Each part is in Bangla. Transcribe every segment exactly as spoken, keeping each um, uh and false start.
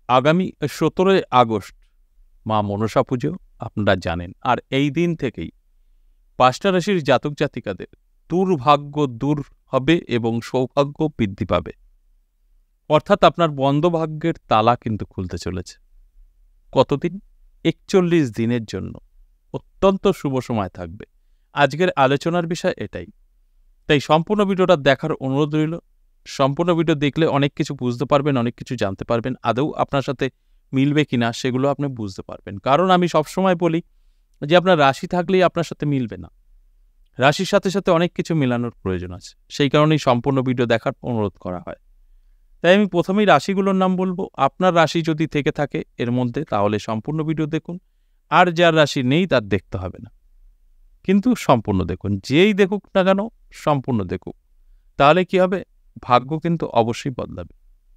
আগামী সতেরোই আগস্ট মা মনসা পুজো আপনারা জানেন। আর এই দিন থেকেই পাঁচটা রাশির জাতক জাতিকাদের দুর্ভাগ্য দূর হবে এবং সৌভাগ্য বৃদ্ধি পাবে। অর্থাৎ আপনার বন্ধ ভাগ্যের তালা কিন্তু খুলতে চলেছে। কতদিন? একচল্লিশ দিনের জন্য অত্যন্ত শুভ সময় থাকবে। আজকের আলোচনার বিষয় এটাই, তাই সম্পূর্ণ ভিডিওটা দেখার অনুরোধ রইল। সম্পূর্ণ ভিডিও দেখলে অনেক কিছু বুঝতে পারবেন, অনেক কিছু জানতে পারবেন। আদৌ আপনার সাথে মিলবে কিনা সেগুলো আপনি বুঝতে পারবেন। কারণ আমি সবসময় বলি যে আপনার রাশি থাকলেই আপনার সাথে মিলবে না, রাশির সাথে সাথে অনেক কিছু মেলানোর প্রয়োজন আছে। সেই কারণেই সম্পূর্ণ ভিডিও দেখার অনুরোধ করা হয়। তাই আমি প্রথমেই রাশিগুলোর নাম বলবো। আপনার রাশি যদি থেকে থাকে এর মধ্যে, তাহলে সম্পূর্ণ ভিডিও দেখুন। আর যার রাশি নেই তার দেখতে হবে না, কিন্তু সম্পূর্ণ দেখুন। যেই দেখুক না কেন সম্পূর্ণ দেখুক, তাহলে কি হবে? ভাগ্য কিন্তু অবশ্যই বদলাবে।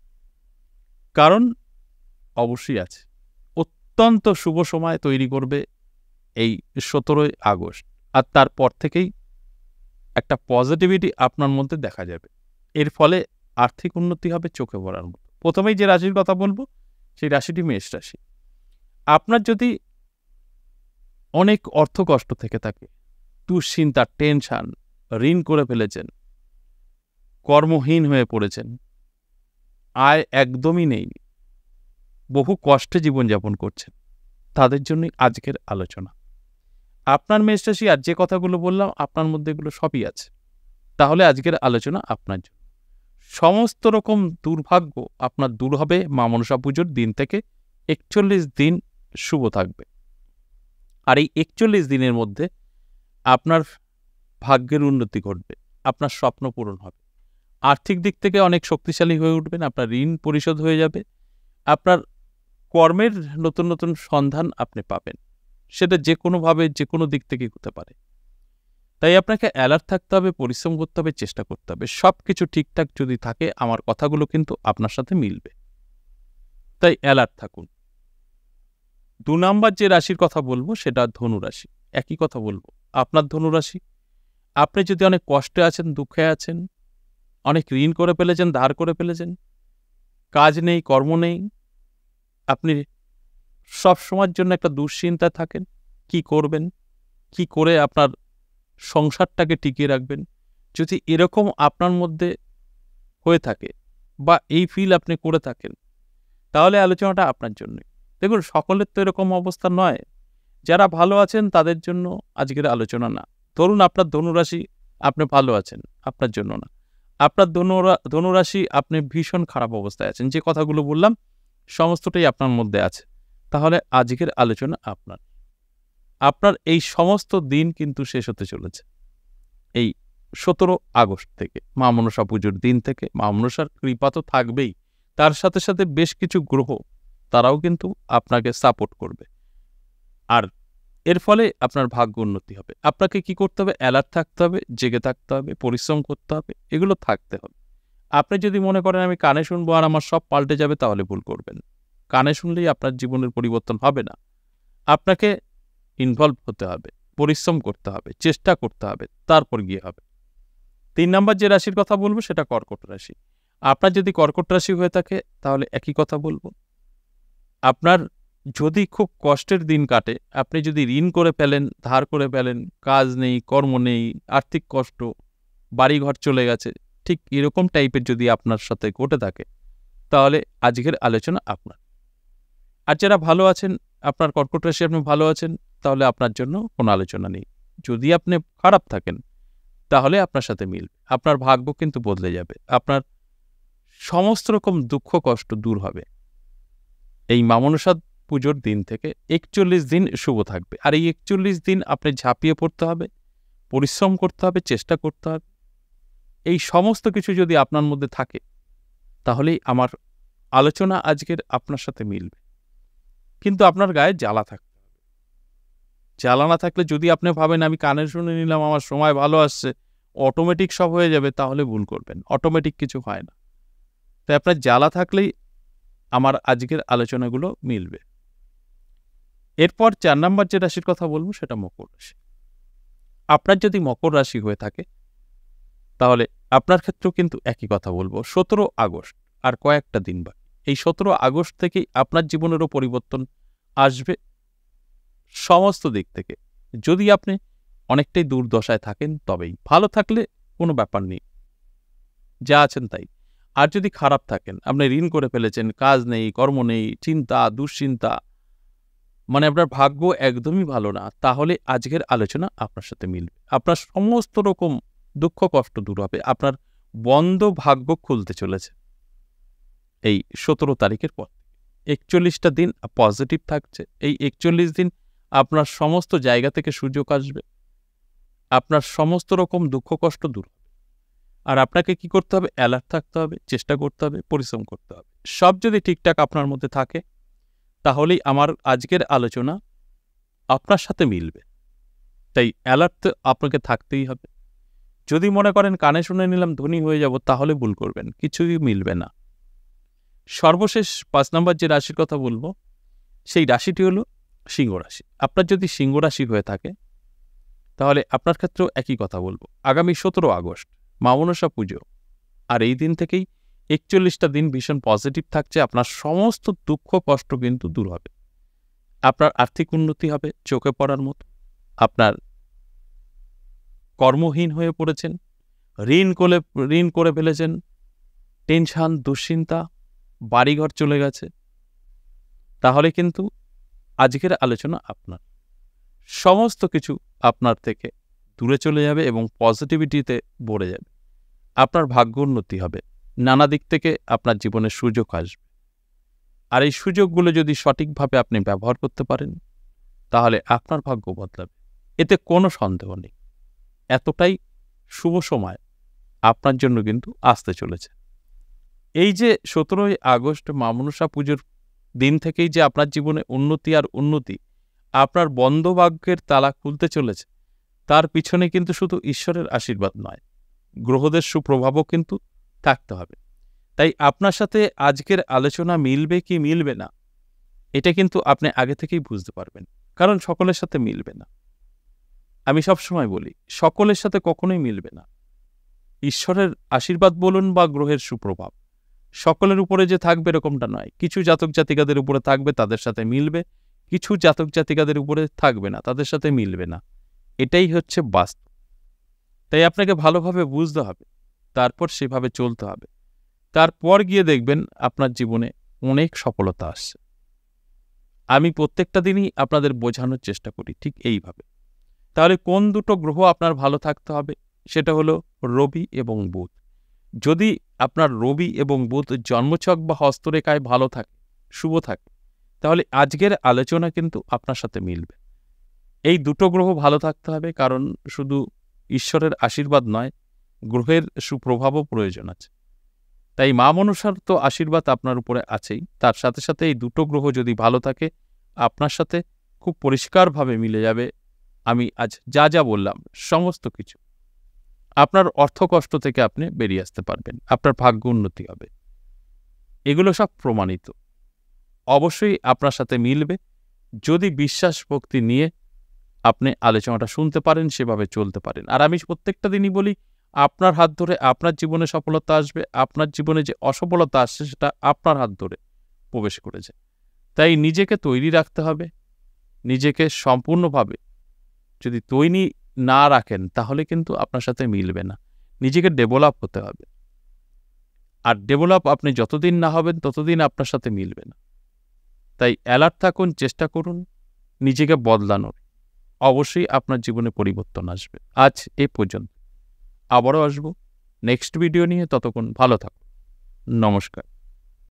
কারণ অবশ্যই আছে, অত্যন্ত শুভ সময় তৈরি করবে এই সতেরোই আগস্ট। আর তারপর থেকেই একটা পজিটিভিটি আপনার মধ্যে দেখা যাবে। এর ফলে আর্থিক উন্নতি হবে চোখে পড়ার মতো। প্রথমেই যে রাশির কথা বলবো সেই রাশিটি মেষ রাশি। আপনার যদি অনেক অর্থ কষ্ট থেকে থাকে, দুশ্চিন্তা, টেনশন, ঋণ করে ফেলেছেন, কর্মহীন হয়ে পড়েছেন, আয় একদমই নেই, বহু কষ্টে জীবনযাপন করছেন, তাদের জন্যই আজকের আলোচনা। আপনার মেষ রাশি আর যে কথাগুলো বললাম আপনার মধ্যে এগুলো সবই আছে, তাহলে আজকের আলোচনা আপনার জন্য। সমস্ত রকম দুর্ভাগ্য আপনার দূর হবে মা মনসা পুজোর দিন থেকে। একচল্লিশ দিন শুভ থাকবে। আর এই একচল্লিশ দিনের মধ্যে আপনার ভাগ্যের উন্নতি ঘটবে, আপনার স্বপ্ন পূরণ হবে, আর্থিক দিক থেকে অনেক শক্তিশালী হয়ে উঠবেন, আপনার ঋণ পরিশোধ হয়ে যাবে, আপনার কর্মের নতুন নতুন সন্ধান আপনি পাবেন। সেটা যে কোনোভাবে যে কোনো দিক থেকে হতে পারে। তাই আপনাকে অ্যালার্ট থাকতে হবে, পরিশ্রম করতে হবে, চেষ্টা করতে হবে। সব কিছু ঠিকঠাক যদি থাকে আমার কথাগুলো কিন্তু আপনার সাথে মিলবে, তাই অ্যালার্ট থাকুন। দু নম্বর যে রাশির কথা বলবো সেটা ধনুরাশি। একই কথা বলবো, আপনার ধনুরাশি। আপনি যদি অনেক কষ্টে আছেন, দুঃখে আছেন, অনেক ঋণ করে ফেলেছেন, ধার করে ফেলেছেন, কাজ নেই, কর্ম নেই, আপনি সব সময়ের জন্য একটা দুশ্চিন্তা থাকেন, কি করবেন, কি করে আপনার সংসারটাকে টিকিয়ে রাখবেন। যদি এরকম আপনার মধ্যে হয়ে থাকে বা এই ফিল আপনি করে থাকেন, তাহলে আলোচনাটা আপনার জন্য। দেখুন, সকলের তো এরকম অবস্থা নয়। যারা ভালো আছেন তাদের জন্য আজকের আলোচনা না। ধরুন আপনার ধনুরাশি, আপনি ভালো আছেন, আপনার জন্য না। আপনার ধনুরা ধনুরাশি আপনি ভীষণ খারাপ অবস্থায় আছেন, যে কথাগুলো বললাম সমস্তটাই আপনার মধ্যে আছে, তাহলে আজকের আলোচনা আপনার। আপনার এই সমস্ত দিন কিন্তু শেষ হতে চলেছে এই সতেরো আগস্ট থেকে, মা মনসা পুজোর দিন থেকে। মা মনসার কৃপা তো থাকবেই, তার সাথে সাথে বেশ কিছু গ্রহ তারাও কিন্তু আপনাকে সাপোর্ট করবে। আর এর ফলে আপনার ভাগ্য উন্নতি হবে। আপনাকে কি করতে হবে? অ্যালার্ট থাকতে হবে, জেগে থাকতে হবে, পরিশ্রম করতে হবে, এগুলো থাকতে হবে। আপনি যদি মনে করেন আমি কানে শুনবো আর আমার সব পাল্টে যাবে, তাহলে ভুল করবেন। কানে শুনলেই আপনার জীবনের পরিবর্তন হবে না। আপনাকে ইনভলভ হতে হবে, পরিশ্রম করতে হবে, চেষ্টা করতে হবে, তারপর গিয়ে হবে। তিন নম্বর যে রাশির কথা বলবো সেটা কর্কট রাশি। আপনার যদি কর্কট রাশি হয়ে থাকে তাহলে একই কথা বলবো। আপনার যদি খুব কষ্টের দিন কাটে, আপনি যদি ঋণ করে ফেলেন, ধার করে ফেলেন, কাজ নেই, কর্ম নেই, আর্থিক কষ্ট, বাড়িঘর চলে গেছে, ঠিক এরকম টাইপের যদি আপনার সাথে ঘটে থাকে, তাহলে আজকের আলোচনা আপনার। আর যারা ভালো আছেন, আপনার কর্কট রাশি আপনি ভালো আছেন, তাহলে আপনার জন্য কোনো আলোচনা নেই। যদি আপনি খারাপ থাকেন তাহলে আপনার সাথে মিলবে, আপনার ভাগ্য কিন্তু বদলে যাবে, আপনার সমস্ত রকম দুঃখ কষ্ট দূর হবে। এই মা মনসা পুজোর দিন থেকে একচল্লিশ দিন শুভ থাকবে। আর এই একচল্লিশ দিন আপনি ঝাঁপিয়ে পড়তে হবে, পরিশ্রম করতে হবে, চেষ্টা করতে হবে। এই সমস্ত কিছু যদি আপনার মধ্যে থাকে, তাহলেই আমার আলোচনা আজকের আপনার সাথে মিলবে। কিন্তু আপনার গায়ে জ্বালা থাকতে হবে। জ্বালা না থাকলে, যদি আপনি ভাবেন আমি কানে শুনে নিলাম, আমার সময় ভালো আসছে, অটোমেটিক সব হয়ে যাবে, তাহলে ভুল করবেন। অটোমেটিক কিছু হয় না। তাই আপনার জ্বালা থাকলেই আমার আজকের আলোচনাগুলো মিলবে। এরপর চার নম্বর যে রাশির কথা বলবো সেটা মকর রাশি। আপনার যদি মকর রাশি হয়ে থাকে, তাহলে আপনার ক্ষেত্রেও কিন্তু একই কথা বলবো। সতেরো আগস্ট আর কয়েকটা দিন বাকি, এই সতেরো আগস্ট থেকেই আপনার জীবনেরও পরিবর্তন আসবে সমস্ত দিক থেকে। যদি আপনি অনেকটাই দুর্দশায় থাকেন তবেই। ভালো থাকলে কোনো ব্যাপার নেই, যা আছেন তাই। আর যদি খারাপ থাকেন, আপনি ঋণ করে ফেলেছেন, কাজ নেই, কর্ম নেই, চিন্তা, দুশ্চিন্তা, মানে আপনার ভাগ্য একদমই ভালো না, তাহলে আজকের আলোচনা আপনার সাথে মিলবে। আপনার সমস্ত রকম দুঃখ কষ্ট দূর হবে। আপনার বন্ধ ভাগ্য খুলতে চলেছে এই সতেরো তারিখের পর। একচল্লিশটা দিন পজিটিভ থাকছে। এই একচল্লিশ দিন আপনার সমস্ত জায়গা থেকে সুযোগ আসবে, আপনার সমস্ত রকম দুঃখ কষ্ট দূর হবে। আর আপনাকে কি করতে হবে? অ্যালার্ট থাকতে হবে, চেষ্টা করতে হবে, পরিশ্রম করতে হবে। সব যদি ঠিকঠাক আপনার মধ্যে থাকে তাহলেই আমার আজকের আলোচনা আপনার সাথে মিলবে। তাই অ্যালার্ট তো আপনাকে থাকতেই হবে। যদি মনে করেন কানে শুনে নিলাম ধনী হয়ে যাব, তাহলে ভুল করবেন, কিছুই মিলবে না। সর্বশেষ পাঁচ নম্বর যে রাশির কথা বলবো, সেই রাশিটি হলো সিংহ রাশি। আপনার যদি সিংহ রাশি হয়ে থাকে তাহলে আপনার ক্ষেত্রেও একই কথা বলবো। আগামী সতেরো আগস্ট মা মনসা পুজো, আর এই দিন থেকেই একচল্লিশটা দিন ভীষণ পজিটিভ থাকছে। আপনার সমস্ত দুঃখ কষ্ট কিন্তু দূর হবে। আপনার আর্থিক উন্নতি হবে চোখে পড়ার মতো। আপনার কর্মহীন হয়ে পড়েছেন, ঋণ করে ঋণ করে ফেলেছেন, টেনশন, দুশ্চিন্তা, বাড়িঘর চলে গেছে, তাহলে কিন্তু আজকের আলোচনা আপনার। সমস্ত কিছু আপনার থেকে দূরে চলে যাবে এবং পজিটিভিটিতে ভরে যাবে। আপনার ভাগ্য উন্নতি হবে, নানা দিক থেকে আপনার জীবনে সুযোগ আসবে। আর এই সুযোগগুলো যদি সঠিকভাবে আপনি ব্যবহার করতে পারেন তাহলে আপনার ভাগ্য বদলাবে, এতে কোনো সন্দেহ নেই। এতটাই শুভ সময় আপনার জন্য কিন্তু আসতে চলেছে। এই যে সতেরোই আগস্ট মা মনসা পুজোর দিন থেকেই যে আপনার জীবনে উন্নতি আর উন্নতি, আপনার বন্ধ ভাগ্যের তালা খুলতে চলেছে, তার পিছনে কিন্তু শুধু ঈশ্বরের আশীর্বাদ নয়, গ্রহদের সুপ্রভাবও কিন্তু থাকতে হবে। তাই আপনার সাথে আজকের আলোচনা মিলবে কি মিলবে না, এটা কিন্তু আপনি আগে থেকেই বুঝতে পারবেন, কারণ সকলের সাথে মিলবে না। আমি সবসময় বলি, সকলের সাথে কখনোই মিলবে না। ঈশ্বরের আশীর্বাদ বলুন বা গ্রহের সুপ্রভাব, সকলের উপরে যে থাকবে এরকমটা নয়। কিছু জাতক জাতিকাদের উপরে থাকবে, তাদের সাথে মিলবে, কিছু জাতক জাতিকাদের উপরে থাকবে না, তাদের সাথে মিলবে না। এটাই হচ্ছে বাস্তব। তাই আপনাকে ভালোভাবে বুঝতে হবে, তারপর সেভাবে চলতে হবে। তারপর গিয়ে দেখবেন আপনার জীবনে অনেক সফলতা আসছে। আমি প্রত্যেকটা দিনই আপনাদের বোঝানোর চেষ্টা করি ঠিক এইভাবে। তাহলে কোন দুটো গ্রহ আপনার ভালো থাকতে হবে? সেটা হলো রবি এবং বুধ। যদি আপনার রবি এবং বুধ জন্মছক বা হস্তরেখায় ভালো থাকে, শুভ থাকে, তাহলে আজকের আলোচনা কিন্তু আপনার সাথে মিলবে। এই দুটো গ্রহ ভালো থাকতে হবে, কারণ শুধু ঈশ্বরের আশীর্বাদ নয়, গ্রহের সুপ্রভাবও প্রয়োজন আছে। তাই মা মনসার তো আশীর্বাদ আপনার উপরে আছেই, তার সাথে সাথে এই দুটো গ্রহ যদি ভালো থাকে আপনার সাথে খুব পরিষ্কারভাবে মিলে যাবে আমি আজ যা যা বললাম সমস্ত কিছু। আপনার অর্থ কষ্ট থেকে আপনি বেরিয়ে আসতে পারবেন, আপনার ভাগ্য উন্নতি হবে, এগুলো সব প্রমাণিত। অবশ্যই আপনার সাথে মিলবে যদি বিশ্বাস ভক্তি নিয়ে আপনি আলোচনাটা শুনতে পারেন, সেভাবে চলতে পারেন। আর আমি প্রত্যেকটা দিনই বলি, আপনার হাত ধরে আপনার জীবনে সফলতা আসবে, আপনার জীবনে যে অসফলতা আসছে সেটা আপনার হাত ধরে প্রবেশ করেছে। তাই নিজেকে তৈরি রাখতে হবে। নিজেকে সম্পূর্ণভাবে যদি তৈরি না রাখেন তাহলে কিন্তু আপনার সাথে মিলবে না। নিজেকে ডেভেলপ হতে হবে, আর ডেভেলপ আপনি যতদিন না হবেন ততদিন আপনার সাথে মিলবে না। তাই অ্যালার্ট থাকুন, চেষ্টা করুন নিজেকে বদলানোর, অবশ্যই আপনার জীবনে পরিবর্তন আসবে। আজ এ পর্যন্ত, আবারও আসবো নেক্সট ভিডিও নিয়ে। ততক্ষণ ভালো থাকুন, নমস্কার।